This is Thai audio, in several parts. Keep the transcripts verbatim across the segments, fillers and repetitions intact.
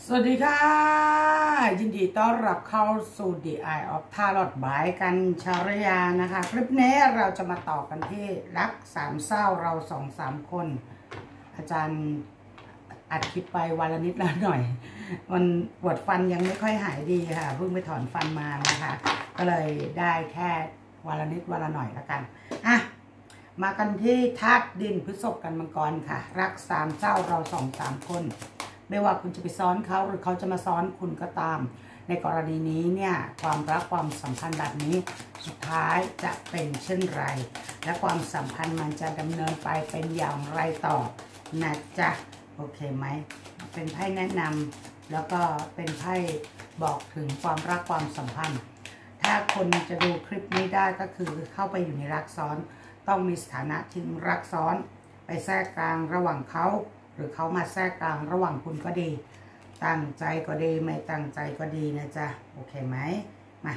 สวัสดีค่ะยินดีต้อนรับเข้าสู่ The Eye of Tarot บายกันชารยานะคะคลิปนี้เราจะมาต่อกันที่รักสามเศร้าเราสองสามคนอาจารย์อัดคลิปไปวันละนิดละหน่อยมันปวดฟันยังไม่ค่อยหายดีค่ะเพิ่งไปถอนฟันมานะคะก็เลยได้แค่วันละนิดวันละหน่อยละกันอ่ะมากันที่ธาตุดินพฤษภกันมังกรค่ะรักสามเศร้าเราสองสามคนไม่ว่าคุณจะไปซ้อนเขาหรือเขาจะมาซ้อนคุณก็ตามในกรณีนี้เนี่ยความรักความสัมพันธ์แบบนี้สุดท้ายจะเป็นเช่นไรและความสัมพันธ์มันจะดำเนินไปเป็นอย่างไรต่อนะจ๊ะโอเคไหมเป็นไพ่แนะนำแล้วก็เป็นไพ่บอกถึงความรักความสัมพันธ์ถ้าคนจะดูคลิปนี้ได้ก็คือเข้าไปอยู่ในรักซ้อนต้องมีสถานะถึงรักซ้อนไปแทรกกลางระหว่างเขาหรือเขามาแทรกกลางระหว่างคุณก็ดีตั้งใจก็ดีไม่ตั้งใจก็ดีนะจ๊ะโอเคไหมมา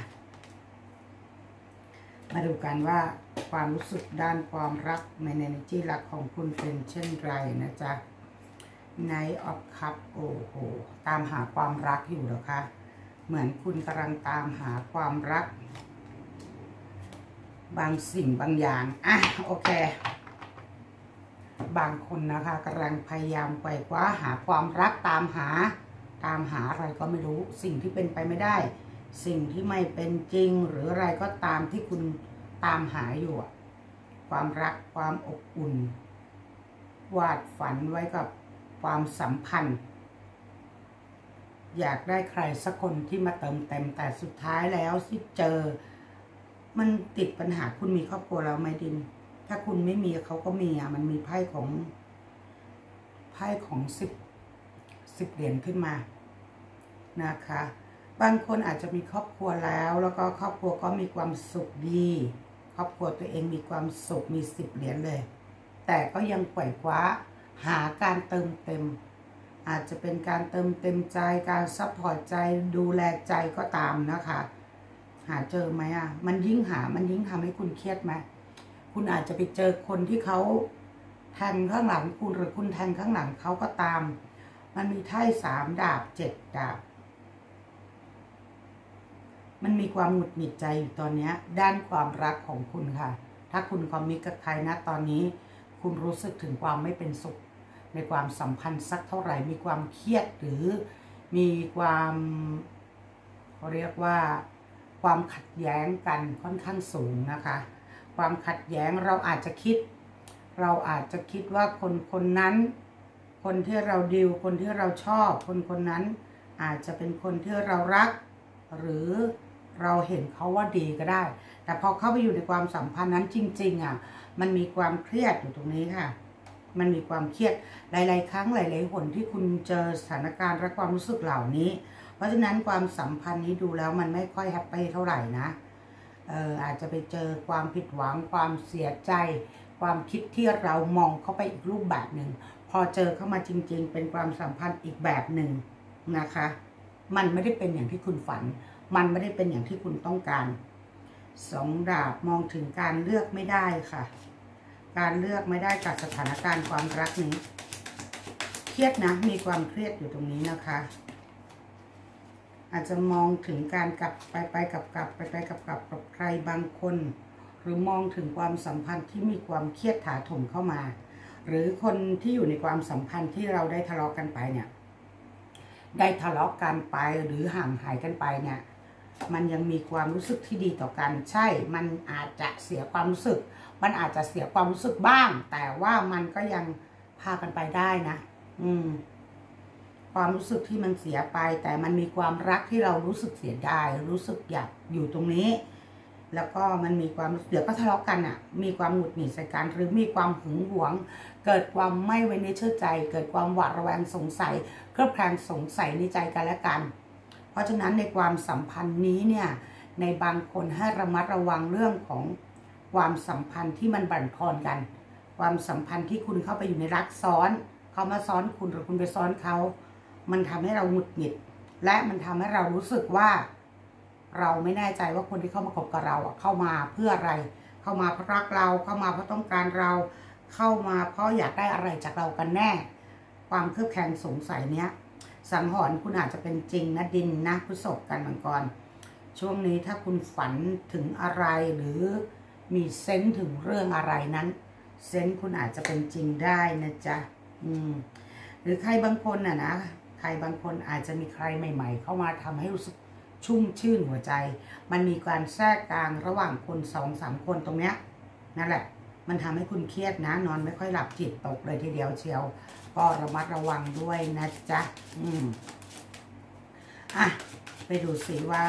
มาดูกันว่าความรู้สึกด้านความรักในเอเนอร์จีรักของคุณเป็นเช่นไรนะจ๊ะไนท์ออฟคัพโอ้โหตามหาความรักอยู่เหรอคะเหมือนคุณกำลังตามหาความรักบางสิ่งบางอย่างอ่ะโอเคบางคนนะคะกำลังพยายามไขว่คว้าหาความรักตามหาตามหาอะไรก็ไม่รู้สิ่งที่เป็นไปไม่ได้สิ่งที่ไม่เป็นจริงหรืออะไรก็ตามที่คุณตามหาอยู่ความรักความอบอุ่นวาดฝันไว้กับความสัมพันธ์อยากได้ใครสักคนที่มาเติมเต็มแต่สุดท้ายแล้วที่เจอมันติดปัญหาคุณมีครอบครัวแล้วไหมดินถ้าคุณไม่มีเขาก็มีอ่ะมันมีไพ่ของไพ่ของสิบสิบเหรียญขึ้นมานะคะบางคนอาจจะมีครอบครัวแล้วแล้วก็ครอบครัวก็มีความสุขดีครอบครัวตัวเองมีความสุขมีสิบเหรียญเลยแต่ก็ยังไขว่คว้าหาการเติมเต็มอาจจะเป็นการเติมเต็มใจการซัพพอร์ตใจดูแลใจก็ตามนะคะหาเจอไหมอ่ะมันยิ่งหามันยิ่งทำให้คุณเครียดไหมคุณอาจจะไปเจอคนที่เขาแทงข้างหลังคุณหรือคุณแทงข้างหลังเขาก็ตามมันมีไพ่สามดาบเจ็ดดาบมันมีความหงุดหงิดใจอยู่ตอนนี้ด้านความรักของคุณค่ะถ้าคุณคอมมิตกับใครนะตอนนี้คุณรู้สึกถึงความไม่เป็นสุขในความสัมพันธ์สักเท่าไหร่มีความเครียดหรือมีความเขาเรียกว่าความขัดแย้งกันค่อนข้างสูงนะคะความขัดแย้งเราอาจจะคิดเราอาจจะคิดว่าคนคนนั้นคนที่เราดีลคนที่เราชอบคนคนนั้นอาจจะเป็นคนที่เรารักหรือเราเห็นเขาว่าดีก็ได้แต่พอเข้าไปอยู่ในความสัมพันธ์นั้นจริงๆอ่ะมันมีความเครียดอยู่ตรงนี้ค่ะมันมีความเครียดหลายๆครั้งหลายๆหนที่คุณเจอสถานการณ์และความรู้สึกเหล่านี้เพราะฉะนั้นความสัมพันธ์นี้ดูแล้วมันไม่ค่อยแฮปปี้เท่าไหร่นะเอ่ออาจจะไปเจอความผิดหวังความเสียใจความคิดที่เรามองเข้าไปอีกรูปแบบหนึ่งพอเจอเข้ามาจริงๆเป็นความสัมพันธ์อีกแบบหนึ่งนะคะมันไม่ได้เป็นอย่างที่คุณฝันมันไม่ได้เป็นอย่างที่คุณต้องการสองดาบมองถึงการเลือกไม่ได้ค่ะการเลือกไม่ได้กับสถานการณ์ความรักนี้เครียดนะมีความเครียดอยู่ตรงนี้นะคะอาจจะมองถึงการกลับไปไปกลับกลับไปไปกลับกลับกับใครบางคนหรือมองถึงความสัมพันธ์ที่มีความเครียดถาโถมเข้ามาหรือคนที่อยู่ในความสัมพันธ์ที่เราได้ทะเลาะกันไปเนี่ยได้ทะเลาะกันไปหรือห่างหายกันไปเนี่ยมันยังมีความรู้สึกที่ดีต่อกันใช่มันอาจจะเสียความรู้สึกมันอาจจะเสียความรู้สึกบ้างแต่ว่ามันก็ยังพากันไปได้นะอืมความรู้สึกที่มันเสียไปแต่มันมีความรักที่เรารู้สึกเสียดายรู้สึกอยากอยู่ตรงนี้แล้วก็มันมีความเดี๋ยวก็ทะเลาะกันอ่ะมีความหงุดหงิดใส่กันหรือมีความหึงหวงเกิดความไม่ไว้เนื้อเชื่อใจเกิดความหวาดระแวงสงสัยเครือบแคลงสงสัยในใจกันและกันเพราะฉะนั้นในความสัมพันธ์นี้เนี่ยในบางคนให้ระมัดระวังเรื่องของความสัมพันธ์ที่มันบั่นทอนกันความสัมพันธ์ที่คุณเข้าไปอยู่ในรักซ้อนเขามาซ้อนคุณหรือคุณไปซ้อนเขามันทำให้เราหงุดหงิดและมันทำให้เรารู้สึกว่าเราไม่แน่ใจว่าคนที่เข้ามาคบกับเราเข้ามาเพื่ออะไรเข้ามาเพราะรักเราเข้ามาเพราะต้องการเราเข้ามาเพราะอยากได้อะไรจากเรากันแน่ความเครือบแคลงสงสัยเนี้ยแสสังหรณ์คุณอาจจะเป็นจริงนะดินนะพฤษภกันมังกรช่วงนี้ถ้าคุณฝันถึงอะไรหรือมีเซนส์ถึงเรื่องอะไรนั้นเซนส์คุณอาจจะเป็นจริงได้นะจ๊ะอืมหรือใครบางคนน่ะนะใครบางคนอาจจะมีใครใหม่ๆเข้ามาทำให้รู้สึกชุ่มชื่นหัวใจมันมีการแทรกกลางระหว่างคนสองสามคนตรงเนี้ยนั่นแหละมันทำให้คุณเครียดนะนอนไม่ค่อยหลับจิตตกเลยทีเดียวเชียวก็ระมัดระวังด้วยนะจ๊ะอืมอ่ะไปดูซิว่า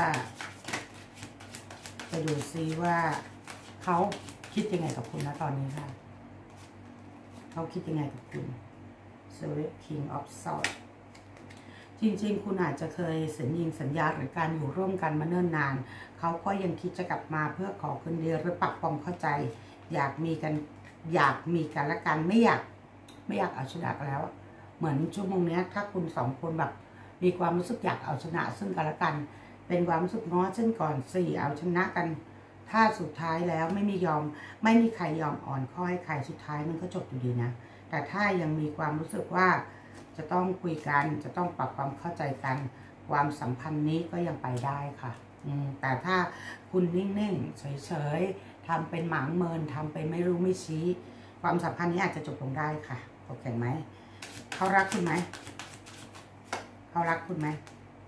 ไปดูซิว่าเขาคิดยังไงกับคุณนะตอนนี้ค่ะเขาคิดยังไงกับคุณ Spirit King of Swords จริงๆคุณอาจจะเคยสัญญิงสัญญาหรือการอยู่ร่วมกันมาเนิ่นนานเขาก็ยังคิดจะกลับมาเพื่อขอคืนดีหรือปรับปรุงเข้าใจอยากมีกันอยากมีกันและกันไม่อยากไม่อยากเอาชนะกันแล้วเหมือนชั่วโมงนี้ถ้าคุณสองคนแบบมีความรู้สึกอยากเอาชนะซึ่งกันและกันเป็นความรู้สึกง้อเช่นก่อนสี่เอาชนะกันถ้าสุดท้ายแล้วไม่มียอมไม่มีใครยอมอ่อนข้อให้ใครสุดท้ายมันก็จบอยู่ดีนะแต่ถ้ายังมีความรู้สึกว่าจะต้องคุยกันจะต้องปรับความเข้าใจกันความสัมพันธ์นี้ก็ยังไปได้ค่ะอืมแต่ถ้าคุณนิ่งๆเฉยๆทำเป็นหมางเมินทำเป็นไม่รู้ไม่ชี้ความสัมพันธ์นี้อาจจะจบลงได้ค่ะโอเคไหมเขารักคุณไหมเขารักคุณไหม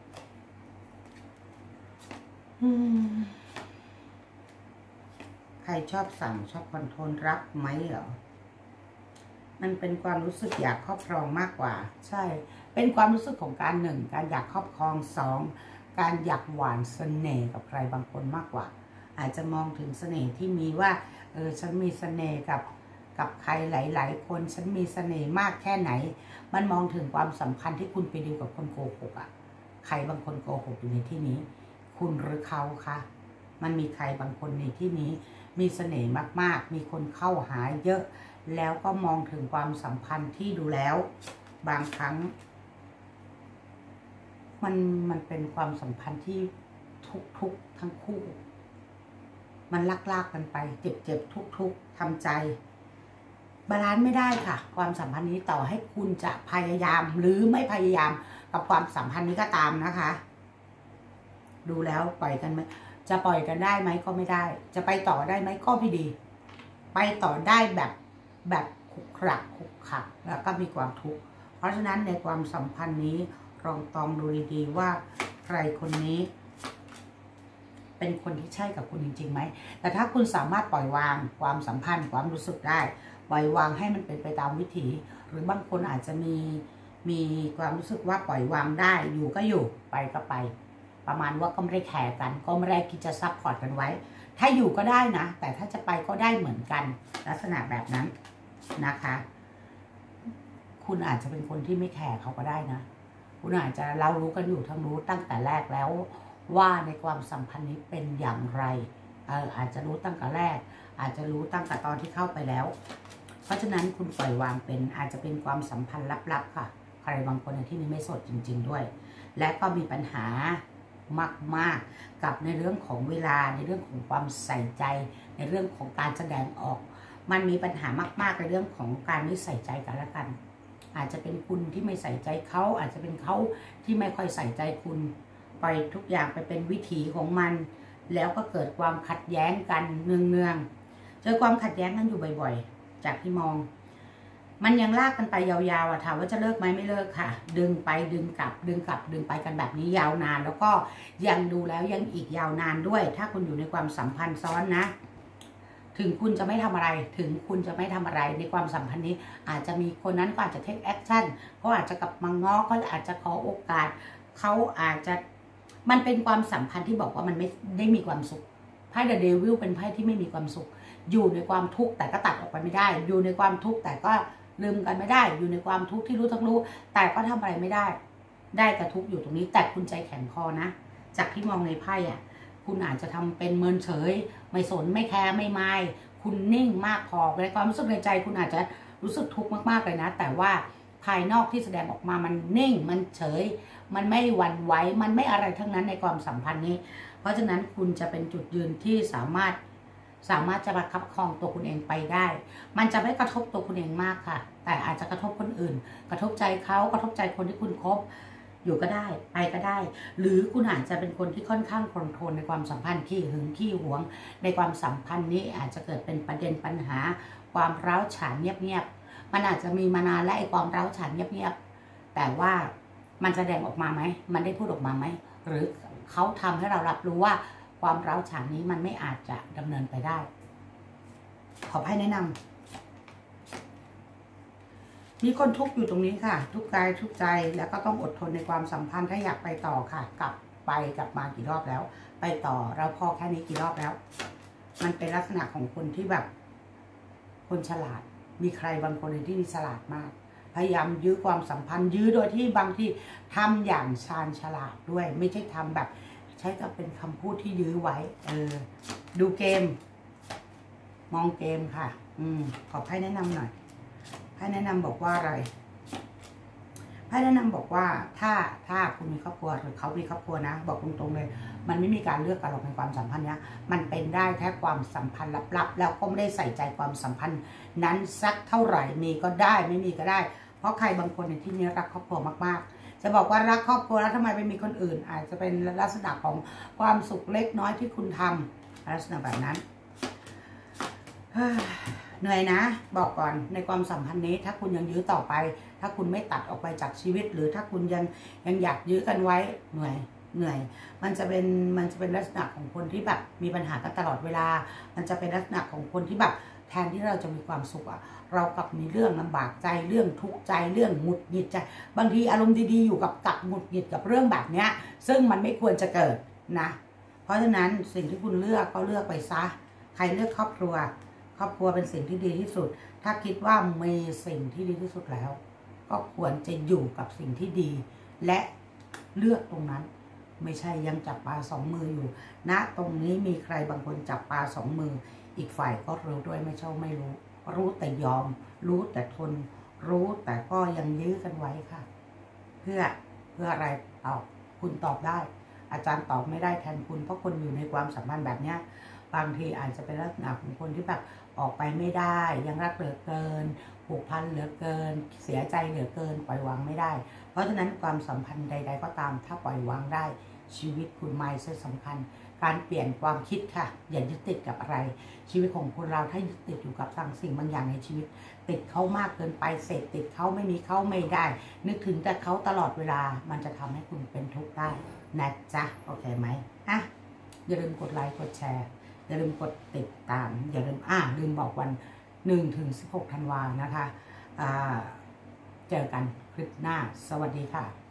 อืมใครชอบสั่งชอบคอนโทรลรักไหมเหรอมันเป็นความรู้สึกอยากครอบครองมากกว่าใช่เป็นความรู้สึกของการหนึ่งการอยากครอบครองสองการอยากหวานเสน่ห์กับใครบางคนมากกว่าอาจจะมองถึงเสน่ห์ที่มีว่าเออฉันมีเสน่ห์กับกับใครหลายๆคนฉันมีเสน่ห์มากแค่ไหนมันมองถึงความสัมพันธ์ที่คุณไปดีลกับคนโกหกอ่ะใครบางคนโกหกอยู่ในที่นี้คุณหรือเขาคะมันมีใครบางคนในที่นี้มีเสน่ห์มากๆมีคนเข้าหาเยอะแล้วก็มองถึงความสัมพันธ์ที่ดูแล้วบางครั้งมันมันเป็นความสัมพันธ์ที่ทุกๆทั้งคู่มันลากๆกันไปเจ็บๆทุกๆทำใจบาลานซ์ไม่ได้ค่ะความสัมพันธ์นี้ต่อให้คุณจะพยายามหรือไม่พยายามกับความสัมพันธ์นี้ก็ตามนะคะดูแล้วปล่อยกันไหมจะปล่อยกันได้ไหมก็ไม่ได้จะไปต่อได้ไหมก็ไม่ดีไปต่อได้แบบแบบขุกขระขุกขักแล้วก็มีความทุกข์เพราะฉะนั้นในความสัมพันธ์นี้ลองตองดูดีๆว่าใครคนนี้เป็นคนที่ใช่กับคุณจริงๆไหมแต่ถ้าคุณสามารถปล่อยวางความสัมพันธ์ความรู้สึกได้ปล่อยวางให้มันเป็นไปตามวิถีหรือบางคนอาจจะมีมีความรู้สึกว่าปล่อยวางได้อยู่ก็อยู่ไปก็ไปประมาณว่าก็ไม่ได้แคร์กันก็ไม่ได้คิดจะซัพพอร์ตกันไว้ถ้าอยู่ก็ได้นะแต่ถ้าจะไปก็ได้เหมือนกันลักษณะแบบนั้นนะคะคุณอาจจะเป็นคนที่ไม่แคร์เขาก็ได้นะคุณอาจจะเรารู้กันอยู่ทั้งรู้ตั้งแต่แรกแล้วว่าในความสัมพันธ์นี้เป็นอย่างไรเอออาจจะรู้ตั้งแต่แรกอาจจะรู้ตั้งแต่ตอนที่เข้าไปแล้วเพราะฉะนั้นคุณปล่อยวางเป็นอาจจะเป็นความสัมพันธ์ลับๆค่ะใครบางคนในที่นี้ไม่โสดจริงๆด้วยและก็มีปัญหามากๆกับในเรื่องของเวลาในเรื่องของความใส่ใจในเรื่องของการแสดงออกมันมีปัญหามากๆในเรื่องของการไม่ใส่ใจกันและกันอาจจะเป็นคุณที่ไม่ใส่ใจเขาอาจจะเป็นเขาที่ไม่ค่อยใส่ใจคุณปล่อยทุกอย่างไปเป็นวิถีของมันแล้วก็เกิดความขัดแย้งกันเนืองๆเจอความขัดแย้งกันอยู่บ่อยๆจากที่มองมันยังลากกันไปยาวๆอะถามว่าจะเลิกไหมไม่เลิกค่ะดึงไปดึงกลับดึงกลับดึงไปกันแบบนี้ยาวนานแล้วก็ยังดูแล้วยังอีกยาวนานด้วยถ้าคุณอยู่ในความสัมพันธ์ซ้อนนะถึงคุณจะไม่ทำอะไรถึงคุณจะไม่ทำอะไรในความสัมพันธ์นี้อาจจะมีคนนั้นก็อาจจะเทคแอคชั่นเขาอาจจะกลับมาง้อเขาอาจจะขอโอกาสเขาอาจจะมันเป็นความสัมพันธ์ที่บอกว่ามันไม่ได้มีความสุขไพ่เดอะเดวิลเป็นไพ่ที่ไม่มีความสุขอยู่ในความทุกข์แต่ก็ตัดออกไปไม่ได้อยู่ในความทุกข์แต่ก็ลืมกันไม่ได้อยู่ในความทุกข์ที่รู้ทั้งรู้แต่ก็ทำอะไรไม่ได้ได้แต่ทุกข์อยู่ตรงนี้แต่คุณใจแข็งคอนะจากที่มองในไพ่อ่ะคุณอาจจะทำเป็นเมินเฉยไม่สนไม่แคร์ไม่มายคุณนิ่งมากพอในความรู้สึกในใจคุณอาจจะรู้สึกทุกข์มากๆเลยนะแต่ว่าภายนอกที่แสดงออกมามันนิ่งมันเฉยมันไม่หวั่นไหวมันไม่อะไรทั้งนั้นในความสัมพันธ์นี้เพราะฉะนั้นคุณจะเป็นจุดยืนที่สามารถสามารถจะประคับครองตัวคุณเองไปได้มันจะไม่กระทบตัวคุณเองมากค่ะแต่อาจจะกระทบคนอื่นกระทบใจเขากระทบใจคนที่คุณคบอยู่ก็ได้ไปก็ได้หรือคุณอาจจะเป็นคนที่ค่อนข้างคอนโทรลในความสัมพันธ์ขี้หึงขี้หวงในความสัมพันธ์นี้อาจจะเกิดเป็นประเด็นปัญหาความร้าวฉานเงียบๆมันอาจจะมีมานานและไอ้ความร้าวฉานเงียบๆแต่ว่ามันแสดงออกมาไหมมันได้พูดออกมาไหมหรือเขาทำให้เรารับรู้ว่าความร้าวฉานนี้มันไม่อาจจะดำเนินไปได้ขอให้แนะนำมีคนทุกข์อยู่ตรงนี้ค่ะทุกกายทุกใจแล้วก็ต้องอดทนในความสัมพันธ์ถ้าอยากไปต่อค่ะกลับไปกลับมากี่รอบแล้วไปต่อเราพอแค่นี้กี่รอบแล้วมันเป็นลักษณะของคนที่แบบคนฉลาดมีใครบางคนที่มีฉลาดมากพยายามยื้อความสัมพันธ์ยื้อโดยที่บางที่ทำอย่างชาญฉลาดด้วยไม่ใช่ทำแบบใช้กับเป็นคำพูดที่ยื้อไว้เออดูเกมมองเกมค่ะอืมขอให้แนะนำหน่อยให้แนะนำบอกว่าอะไรให้แนะนำบอกว่าถ้าถ้าคุณมีครอบครัวหรือเขามีครอบครัวนะบอกตรงๆเลยมันไม่มีการเลือกกันหรอกในความสัมพันธ์เนี้ยมันเป็นได้แค่ความสัมพันธ์ลับๆแล้วก็ไม่ได้ใส่ใจความสัมพันธ์นั้นสักเท่าไหร่มีก็ได้ไม่มีก็ได้เพราะใครบางคนในที่นี้รักครอบครัวมากๆจะบอกว่ารักครอบครัวแล้วทำไมไปมีคนอื่นอาจจะเป็นลักษณะของความสุขเล็กน้อยที่คุณทำลักษณะแบบนั้นเหนื่อยนะบอกก่อนในความสัมพันธ์นี้ถ้าคุณยังยื้อต่อไปถ้าคุณไม่ตัดออกไปจากชีวิตหรือถ้าคุณยังยังอยากยื้อกันไว้เหนื่อยเหนื่อยมันจะเป็นมันจะเป็นลักษณะของคนที่แบบมีปัญหากันตลอดเวลามันจะเป็นลักษณะของคนที่แบบแทนที่เราจะมีความสุขอะเรากลับมีเรื่องลำบากใจเรื่องทุกข์ใจเรื่องหงุดหงิดใจบางทีอารมณ์ดีๆอยู่กับกับหงุดหงิดกับเรื่องแบบเนี้ยซึ่งมันไม่ควรจะเกิดนะเพราะฉะนั้นสิ่งที่คุณเลือกก็เลือกไปซะใครเลือกครอบครัวครอบครัวเป็นสิ่งที่ดีที่สุดถ้าคิดว่ามีสิ่งที่ดีที่สุดแล้วก็ควรจะอยู่กับสิ่งที่ดีและเลือกตรงนั้นไม่ใช่ยังจับปลาสองมืออยู่ณนะตรงนี้มีใครบางคนจับปลาสองมืออีกฝ่ายก็รู้ด้วยไม่ใช่ไม่รู้รู้แต่ยอมรู้แต่ทนรู้แต่ก็ยังยื้อกันไว้ค่ะเพื่อเพื่ออะไรตอบคุณตอบได้อาจารย์ตอบไม่ได้แทนคุณเพราะคนอยู่ในความสัมพันธ์แบบเนี้ยบางทีอาจจะเป็นลักษณะของคนที่แบบออกไปไม่ได้ยังรักเหลือเกินผูกพันเหลือเกินเสียใจเหลือเกินปล่อยวางไม่ได้เพราะฉะนั้นความสัมพันธ์ใดๆก็ตามถ้าปล่อยวางได้ชีวิตคุณไม่ใช่สำคัญการเปลี่ยนความคิดค่ะอย่ายึดติดกับอะไรชีวิตของคนเราถ้ายึดติดอยู่กับบางสิ่งบางอย่างในชีวิตติดเขามากเกินไปเสพติดเขาไม่มีเขาไม่ได้นึกถึงแต่เขาตลอดเวลามันจะทำให้คุณเป็นทุกข์ได้นะจ๊ะโอเคไหมอ่ะอย่าลืมกดไลค์กดแชร์อย่าลืมกดติดตามอย่าลืมอ่าลืมบอกวันหนึ่งถึงสิบหกธันวานะคะอ่าเจอกันคลิปหน้าสวัสดีค่ะ